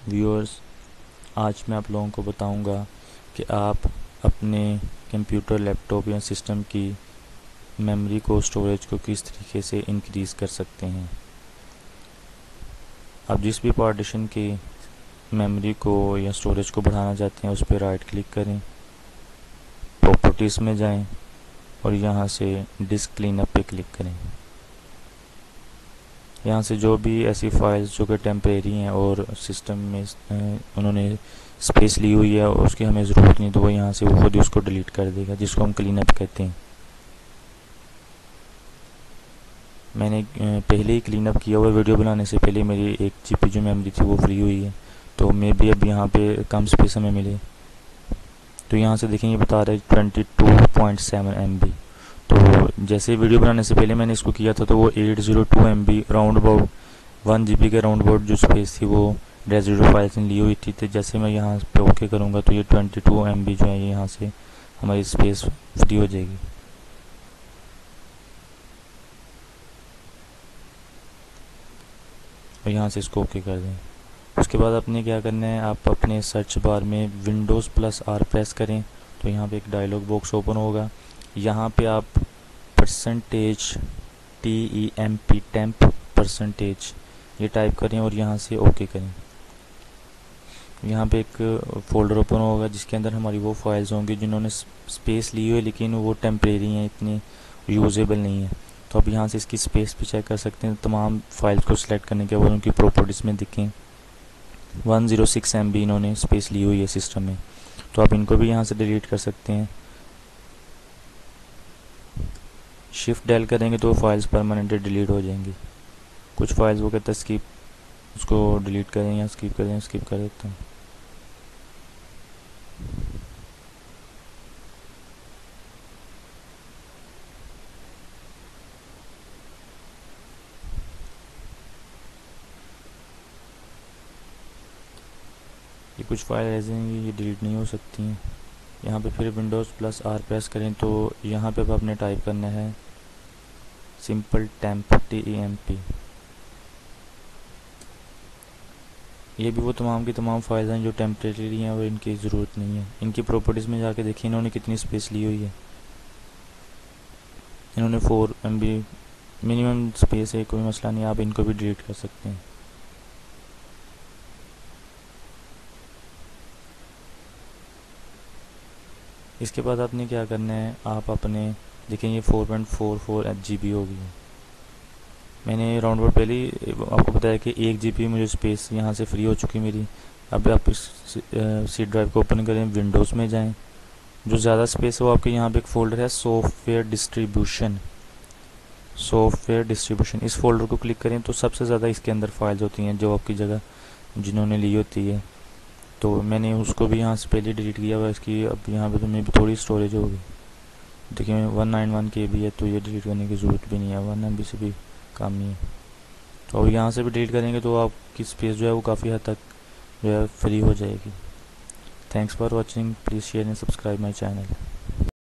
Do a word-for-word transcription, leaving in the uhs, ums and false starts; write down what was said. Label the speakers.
Speaker 1: Viewers, आज मैं आप लोगों को बताऊंगा कि आप अपने कंप्यूटर, लैपटॉप या सिस्टम की मेमोरी को, स्टोरेज को किस तरीके से इंक्रीज़ कर सकते हैं। आप जिस भी पार्टीशन की मेमोरी को या स्टोरेज को बढ़ाना चाहते हैं उस पर राइट क्लिक करें, प्रॉपर्टीज़ में जाएं और यहाँ से डिस्क क्लीनअप पे क्लिक करें। यहाँ से जो भी ऐसी फाइल्स जो कि टेम्परेरी हैं और सिस्टम में उन्होंने स्पेस ली हुई है और उसकी हमें ज़रूरत नहीं, तो वो यहाँ से वो खुद ही उसको डिलीट कर देगा, जिसको हम क्लीन अप कहते हैं। मैंने पहले ही क्लीन अप किया हुआ, वीडियो बनाने से पहले मेरी एक जीबी जो मेमोरी थी वो फ्री हुई है, तो मे भी अब यहाँ पे कम स्पेस हमें मिले। तो यहाँ से देखेंगे बता रहा है twenty two point seven M B. तो जैसे वीडियो बनाने से पहले मैंने इसको किया था तो वो eight zero two M B round about one G B के राउंड अबाउट जो स्पेस थी वो रेजिडुअल फाइल्स ने ली हुई थी। तो जैसे मैं यहाँ पे ओके करूँगा तो ये ट्वेंटी टू एम बी जो है ये यहाँ से हमारी स्पेस फ्री हो जाएगी। और यहाँ से इसको ओके कर दें। उसके बाद अपने क्या करना है, आप अपने सर्च बार में विंडोज़ प्लस आर प्रेस करें तो यहाँ पे एक डायलॉग बॉक्स ओपन होगा। यहाँ पे आप percentage T E M P temp percentage ये टाइप करें और यहाँ से ओके करें। यहाँ पे एक फ़ोल्डर ओपन होगा जिसके अंदर हमारी वो फाइल्स होंगी जिन्होंने स्पेस ली हुई है लेकिन वो टेम्परेरी हैं, इतनी यूजेबल नहीं है। तो आप यहाँ से इसकी स्पेस भी चेक कर सकते हैं। तमाम फाइल्स को सिलेक्ट करने के बाद उनकी प्रॉपर्टीज़ में दिखें one zero six M B इन्होंने स्पेस ली हुई है सिस्टम में, तो आप इनको भी यहाँ से डिलीट कर सकते हैं। शिफ्ट डेल करेंगे तो फाइल्स परमानेंटली डिलीट हो जाएंगी। कुछ फाइल्स वो कहता है स्किप, उसको डिलीट करें या स्किप करें, स्किप कर देता हूँ। ये कुछ फाइल ऐसे हैं ये डिलीट नहीं हो सकती हैं। यहाँ पे फिर विंडोज़ प्लस आर प्रेस करें तो यहाँ पे आपने टाइप करना है simple temp T E M P. ये भी वो तमाम की तमाम फाइल्स हैं जो टेम्परेरी हैं और इनकी ज़रूरत नहीं है। इनकी प्रॉपर्टीज़ में जाके देखिए इन्होंने कितनी स्पेस ली हुई है। इन्होंने four M B minimum space है, कोई मसला नहीं, आप इनको भी डिलीट कर सकते हैं। इसके बाद आपने क्या करना है, आप अपने देखें ये four point four four G B होगी। मैंने राउंड अबाउट पहले ही आपको बताया कि एक जी बी मुझे स्पेस यहाँ से फ्री हो चुकी मेरी। अब आप इस सी ड्राइव को ओपन करें, विंडोज़ में जाएं, जो ज़्यादा स्पेस है वो आपके यहाँ पे एक फ़ोल्डर है सॉफ्टवेयर डिस्ट्रीब्यूशन। सॉफ्टवेयर डिस्ट्रीब्यूशन इस फोल्डर को क्लिक करें तो सबसे ज़्यादा इसके अंदर फाइल्स होती हैं जो आपकी जगह जिन्होंने ली होती है। तो मैंने उसको भी यहाँ से पहले डिलीट किया हुआ, इसकी अब यहाँ पे तो मेरी थोड़ी स्टोरेज होगी। देखिए one nine one K B है तो ये डिलीट करने की ज़रूरत भी नहीं है, वन एम बी से भी कम ही है। तो अब यहाँ से भी डिलीट करेंगे तो आपकी स्पेस जो है वो काफ़ी हद तक जो है फ्री हो जाएगी। Thanks for watching, please share and subscribe my channel.